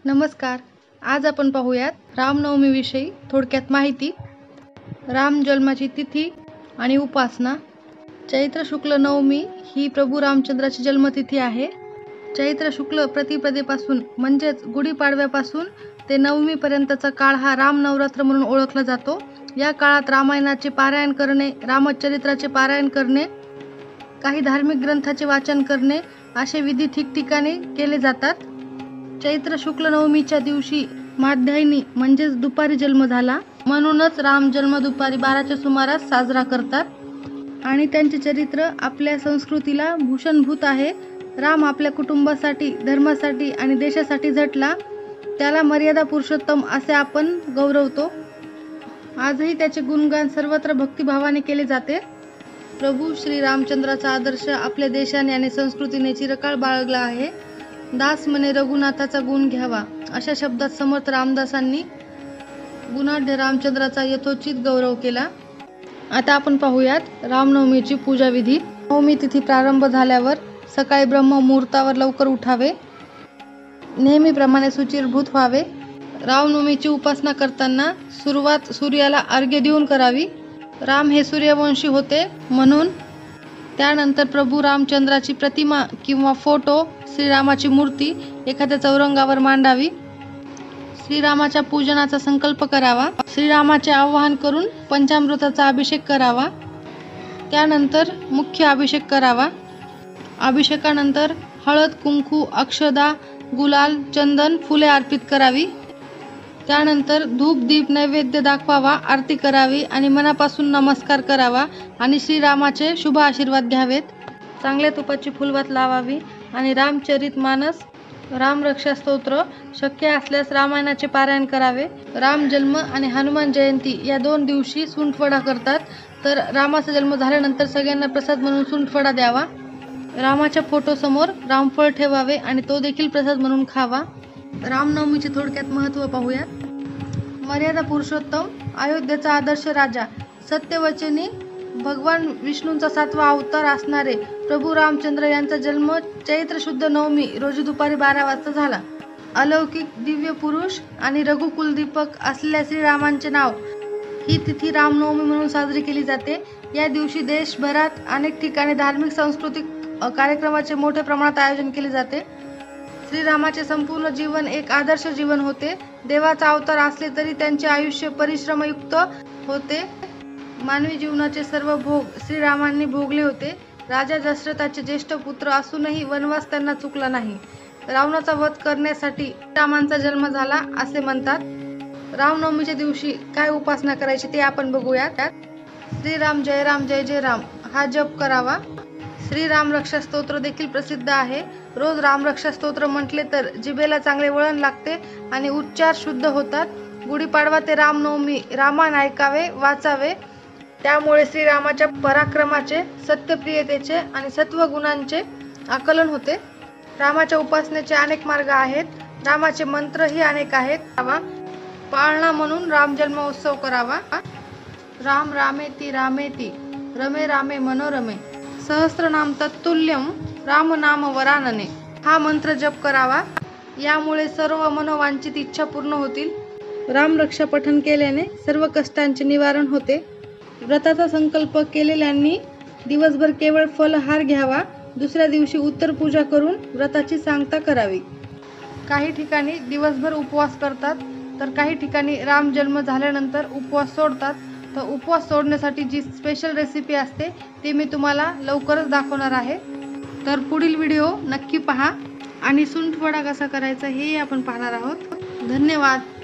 नमस्कार. आज आपण पाहूयात रामनवमीविषयी थोडक्यात माहिती. राम जन्माची तिथी आणि उपासना. चैत्र शुक्ल नवमी ही प्रभू रामचंद्राची जन्मतिथी आहे. चैत्र शुक्ल प्रतिपदेपासून म्हणजेच गुढीपाडव्यापासून ते नवमीपर्यंतचा काळ हा राम नवरात्र म्हणून ओळखला जातो. या काळात रामायणाचे पारायण करणे, रामचरित्राचे पारायण करणे, काही धार्मिक ग्रंथाचे वाचन करणे असे विधी ठिकठिकाणी केले जातात. चैत्र शुक्ल नवमीच्या दिवशी माध्याह्नी म्हणजेच दुपारी जन्म झाला, म्हणूनच राम जन्म दुपारी 12च्या सुमारास साजरा करतात आणि त्यांचे चरित्र आपल्या संस्कृतीला भूषणभूत आहे. राम आपल्या कुटुंबासाठी, धर्मासाठी आणि देशासाठी झटला. त्याला मर्यादा पुरुषोत्तम असे आपण गौरवतो. आजही त्याचे गुणगान सर्वत्र भक्तिभावाने केले जाते. प्रभू श्री रामचंद्राचा आदर्श आपल्या देशाने आणि संस्कृतीने चिरकाळ बाळगला आहे. दास म्हणे रघुनाथाचा गुण घ्यावा, अशा शब्दात समर्थ रामदासांनी गुणाढ्य रामचंद्राचा यथोचित गौरव केला. आता आपण पाहूयात रामनवमीची पूजाविधी. नवमी तिथी प्रारंभ झाल्यावर सकाळी ब्रह्म मुहूर्तावर लवकर उठावे, नेहमीप्रमाणे शुचिर्भूत व्हावे. रामनवमीची उपासना करताना सुरुवात सूर्याला अर्घ्य देऊन करावी. राम हे सूर्यवंशी होते म्हणून. त्यानंतर प्रभू रामचंद्राची प्रतिमा किंवा फोटो, श्रीरामाची मूर्ती एखाद्या चौरंगावर मांडावी. श्रीरामाच्या पूजनाचा संकल्प करावा. श्रीरामाचे आवाहन करून पंचामृताचा अभिषेक करावा. त्यानंतर मुख्य अभिषेक करावा. अभिषेकानंतर हळद, कुंकू, अक्षदा, गुलाल, चंदन, फुले अर्पित करावी. त्यानंतर धूप दीप नैवेद्य दाखवावा, आरती करावी आणि मनापासून नमस्कार करावा आणि श्रीरामाचे शुभ आशीर्वाद घ्यावेत. चांगल्या तुपाची फुलवात लावावी आणि रामचरितमानस, रामरक्षा स्तोत्र, शक्य असल्यास रामायणाचे पारायण करावे. राम जन्म आणि हनुमान जयंती या 2 दिवशी सुंठवडा करतात, तर रामाचा जन्म झाल्यानंतर सगळ्यांना प्रसाद म्हणून सुंठवडा द्यावा. रामाच्या फोटोसमोर रामफळ ठेवावे आणि तो देखील प्रसाद म्हणून खावा. रामनवमीचे थोडक्यात महत्त्व पाहूयात. मर्यादा पुरुषोत्तम, अयोध्येचा आदर्श राजा, सत्यवचनी, भगवान विष्णूंचा 7वा अवतार असणारे प्रभू रामचंद्र यांचा जन्म चैत्र शुद्ध नवमी रोजी दुपारी 12 वाजता झाला. अलौकिक दिव्य पुरुष आणि रघुकुलदीपक असलेल्या श्रीरामांचे नाव ही तिथी रामनवमी म्हणून साजरी केली जाते. या दिवशी देशभरात अनेक ठिकाणी धार्मिक सांस्कृतिक कार्यक्रमाचे मोठ्या प्रमाणात आयोजन केले जाते. श्रीरामाचे संपूर्ण जीवन एक आदर्श जीवन होते. देवाचा अवतार असले तरी त्यांचे आयुष्य परिश्रमयुक्त होते. मानवी जीवनाचे सर्व भोग श्रीरामांनी भोगले होते. राजा दशरथाचे ज्येष्ठ पुत्र असूनही वनवास त्यांना चुकला नाही. रावणाचा वध करण्यासाठी रामांचा जन्म झाला असे म्हणतात. रामनवमीच्या दिवशी काय उपासना करायची ते आपण बघूयात. श्रीराम जय राम जय जय राम हा जप करावा. श्रीराम रक्षा स्तोत्र देखील प्रसिद्ध आहे. रोज रामरक्षा स्तोत्र म्हटले तर जिभेला चांगले वळण लागते आणि उच्चार शुद्ध होतात. गुढीपाडवा ते रामनवमी रामायण ऐकावे, वाचावे. त्यामुळे श्रीरामाच्या पराक्रमाचे, सत्यप्रियतेचे आणि सत्वगुणांचे आकलन होते. रामाच्या उपासनेचे अनेक मार्ग आहेत. रामाचे मंत्रही अनेक आहेत. पाळणा म्हणून राम जन्मोत्सव करावा. राम रामेती रामेती रमे रामे मनोरमे सहस्रनाम तत्तुल्यम राम नाम वरानने हा मंत्र जप करावा. यामुळे सर्व मनोवांछित इच्छा पूर्ण होतील. रामरक्षा पठण केल्याने सर्व कष्टांचे निवारण होते. व्रताचा संकल्प केलेल्यांनी दिवसभर केवळ फलहार घ्यावा. दुसऱ्या दिवशी उत्तर पूजा करून व्रताची सांगता करावी. काही ठिकाणी दिवसभर उपवास करतात, तर काही ठिकाणी राम जन्म झाल्यानंतर उपवास सोडतात. तर उपवास सोडण्यासाठी जी स्पेशल रेसिपी असते ती मी तुम्हाला लवकरच दाखवणार आहे. तर पुढील व्हिडिओ नक्की पहा आणि सुंठवडा कसा करायचा हे आपण पाहणार आहोत. धन्यवाद.